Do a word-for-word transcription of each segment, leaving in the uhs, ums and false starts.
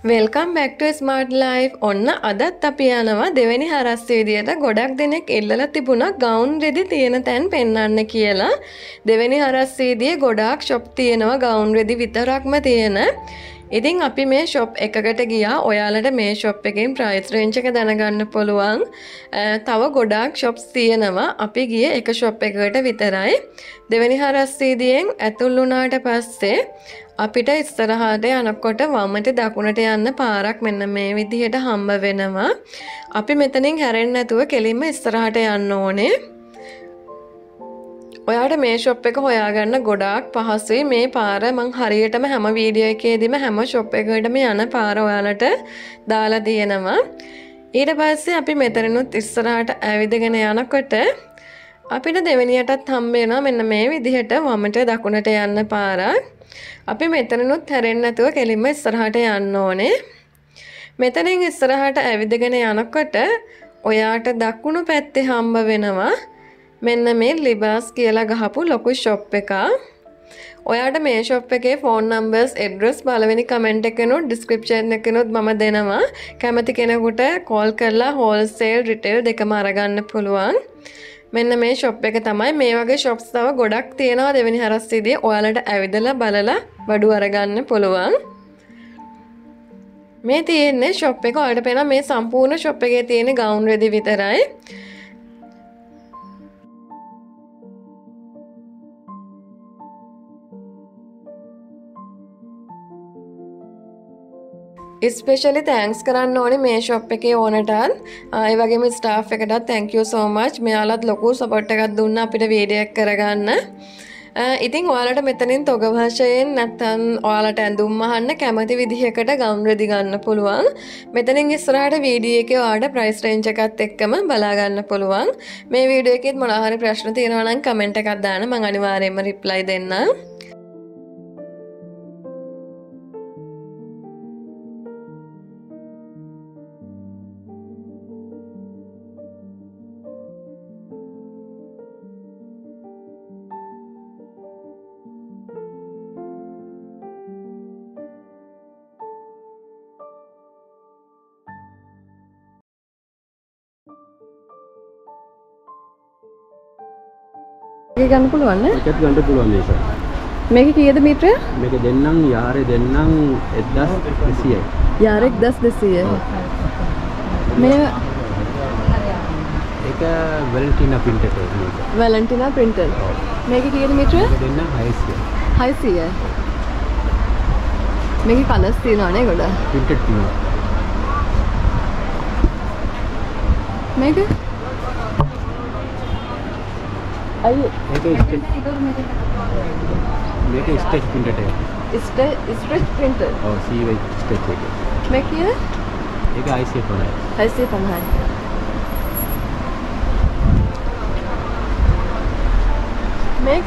Welcome back to Smart Life. ඔන්න අදත් අපි යනවා දෙවෙනි හරස් විදියට ගොඩක් දෙනෙක් ඉල්ලලා තිබුණා ගවුන් රෙදි තියෙන තැන් පෙන්වන්න කියලා. දෙවෙනි හරස් විදියේ ගොඩාක් shop තියෙනවා ගවුන් රෙදි විතරක්ම තියෙන. ඉතින් අපි මේ shop එකකට ගියා. ඔයාලට මේ shop එකෙන් price range එක දැනගන්න පුළුවන්. තව ගොඩාක් shops තියෙනවා. අපි ගියේ එක shop එකකට විතරයි. දෙවෙනි හරස් විදියෙන් ඇතුල් වුණාට පස්සේ අපිට ඉස්සරහට යනකොට වමට දකුණට යන්න පාරක් මෙන්න මේ විදිහට හම්බ වෙනවා. අපි මෙතනින් හැරෙන්නේ නැතුව කෙලින්ම ඉස්සරහට යන්න ඕනේ. ඔයාලට මේ shop එක හොයාගන්න ගොඩාක් පහසුයි. මේ පාර මං හරියටම හැම වීඩියෝ එකේදීම හැම shop එකකටම යන පාර ඔයාලට දාලා තියෙනවා. ඊට පස්සේ අපි මෙතනිනුත් ඉස්සරහට ඇවිදගෙන යනකොට අපිට දෙවෙනියටත් හම්බ වෙනවා මෙන්න මේ විදිහට වමට දකුණට යන්න පාරක්. අපි මෙතනනුත් හැරෙන්නේ නැතුව කෙලින්ම ඉස්සරහට යන්න ඕනේ. මෙතනින් ඉස්සරහට ඇවිදගෙන යනකොට ඔයාට දකුණු පැත්තේ හම්බ වෙනවා මෙන්න මේ Libas කියලා ගහපු ලොකු shop එකක්. ඔයාට මේ shop එකේ phone numbers address පළවෙනි comment එකනොත් description එකනොත් මම දෙනවා. කැමති කෙනෙකුට call කරලා wholesale retail දෙකම අරගන්න පුළුවන්. මෙන්න මේ shop එක තමයි. මේ වගේ shops තව ගොඩක් තියෙනවා දෙවෙනි හරස් විදියේ. ඔයාලට ඇවිදලා බලලා බඩු අරගන්න පුළුවන්. මේ තියෙන්නේ shop එක. ඔයාලට පේනවා මේ සම්පූර්ණ shop එකේ තියෙන ගවුන් රෙදි විතරයි. especially thanks කරන්න ඕනේ මේ shop එකේ ඕනටත් ඒ වගේම staff එකටත් thank you so much. මෙයාලත් ලොකු support එකක් දුන්නා අපිට වීඩියෝ එක කරගන්න. ඉතින් ඔයාලට මෙතනින් තොග වශයෙන් නැත්නම් ඔයාලට ඇඳුම් අහන්න කැමති විදිහකට ගවුන් රෙදි ගන්න පුළුවන්. මෙතනින් ඉස්සරහට වීඩියෝ එකේ ඔයාලට price range එකත් එක්කම බලා ගන්න පුළුවන්. මේ වීඩියෝ එකේත් මොනවා හරි ප්‍රශ්න තියෙනවා නම් comment එකක් දාන්න මම අනිවාර්යයෙන්ම reply දෙන්නම්. මේක ගන්න පුළුවන් නේ? මේකත් ගන්න පුළුවන් මේක. මේක කීයද මීටරය? මේක දෙන්නම් යාරේ දෙන්නම් එක්දහස් දෙසීයයි. යාරේ එක්දහස් දෙසීයයි. මේ ඒක වැලන්ටිනා printer එක. වැලන්ටිනා printer. මේක කීයද මීටරය? මේක දෙන්නම් හයසීයයි. හයසීයයි. මේකේ කලර්ස් තියෙනවා නේ ගොඩක්. printed තියෙනවා. මේක අයියෝ මේක මේක ස්ටෙච් printer එක. ස්ටෙච් printer. ඔව් සීවයි ස්ටෙච් එක. මේක කීයද? ඒක හයසීය පනහයි. හයසීය පනහයි. මේක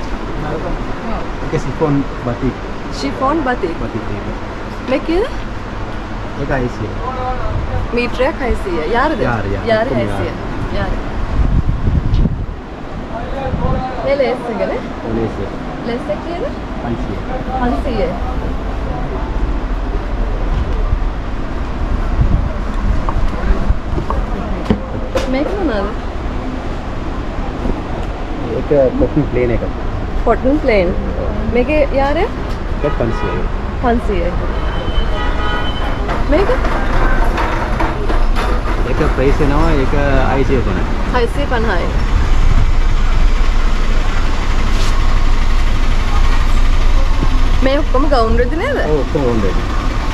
ඒක සිෆොන් batik. chiffon batik. batik එක. මේක කීයද? ඒක හයසීය. මීටරයක් හයසීය. යාරද? යාර යාර හයසීය. යාර. මේ ලේස් එකනේ? ලේස් එක. ලේස් එක කීයද? පන්සීය. පන්සීය. මේක මොනවාද? ඒක cotton plain එක. cotton plain. මේකේ යාරය? ඒක පන්සීයයි. පන්සීයයි. මේක? ඒක price එනවා ඒක හයසීය පනහයි. හයසීය පනහයි. මේ ඔක්කොම ගවුන් රෙදි නේද? ඔව් ඔක්කොම ගවුන් රෙදි.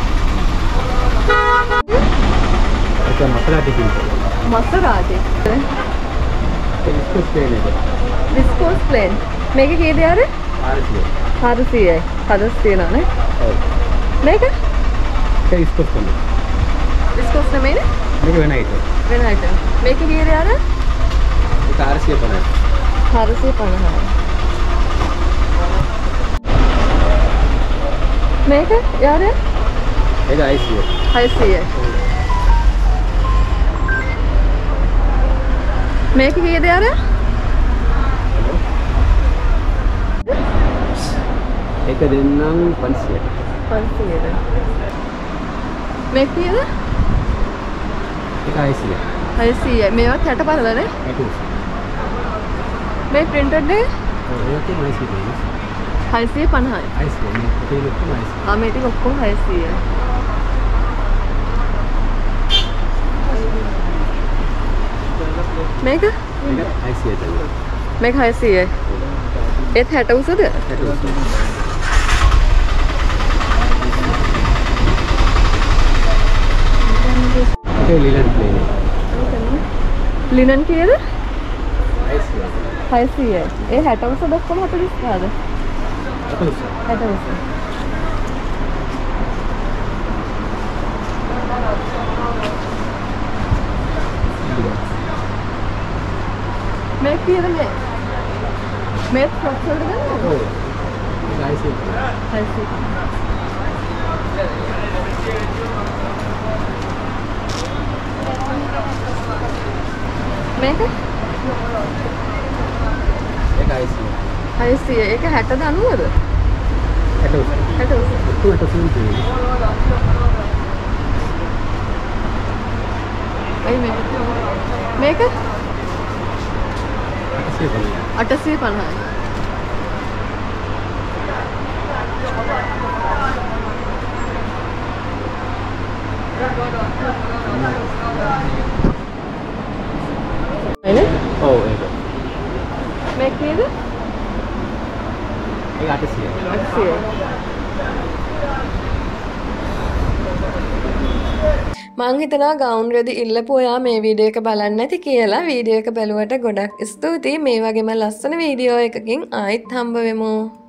ඒක මසරාටි printer. මසරාටි. විස්කෝස් ප්ලේන් එක. Viscose plain. මේක කීයද යාර? හයසීයයි. හයසීයයි. හදස් තියෙනවා නේ? ඔව්. මේක? ඒක විස්කෝස් තමයි. විස්කෝස් නෙමෙයිනේ? මේක වෙන item. වෙන item. මේක කීයද යාර? ඒක හයසීය පනහයි. හයසීය පනහයි. මේක යාර? ඒක හයසීයයි. හයසීයයි. මේක කීයද යාර? ඒක දෙන්නම් පන්සීයට. පන්සීයට. මේක කීයද? ඒක හයසිය. හයසිය. මේවත් හැට පහළනේ? හැටුස. මේ printed එක? ඔව් ඒක තමයි හයසිය. හයසිය පනහයි. හයසිය. මේක ඔක්කොම හයසිය. ආ මේ ටික ඔක්කොම හයසිය. මේක? මේක හයසිය තමයි. මේක හයසියයි. ඒත් හැට උසද? හැටුස. ඒ ලිලන් ප්ලේන්. ලිනන් කීයද? හයසිය. හයසියයි. ඒ හැට උසද ඔක්කොම හතළිස් පහද? හැටුස. හැට උස. මේක කීයද මේ? මේ ෆ්‍රොක්ස් වලට ගන්නවද? ඔව්. හයසිය. හයසිය. මේක? ඒක හයසිය. හයසිය. ඒක හැටද අනූවද? හැටුස. හැට උස. ඔක්කොම හැටුසෙන් තියෙන්නේ. අයි මේක. මේක? අටසිය පනහයි. අටසිය පනහයි. අයිනේ? ඔව් ඒක. මේක කීයද? ඒක අටසිය. අටසිය. මං හිතනවා ගවුම් රෙදි ඉල්ලපු ඔයා මේ වීඩියෝ එක බලන්න නැති කියලා. වීඩියෝ එක බැලුවට ගොඩක් ස්තුතියි. මේ වගේම ලස්සන වීඩියෝ එකකින් ආයිත් හම්බ වෙමු.